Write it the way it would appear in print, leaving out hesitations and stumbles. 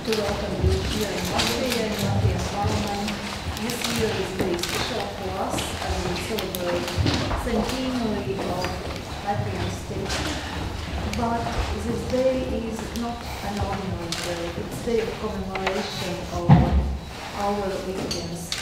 to welcome you here in Latvia, in Latvian Parliament. This year is very special for us as we celebrate centenary of Latvian state. But this day is not an ordinary day. It's a day of commemoration of our victims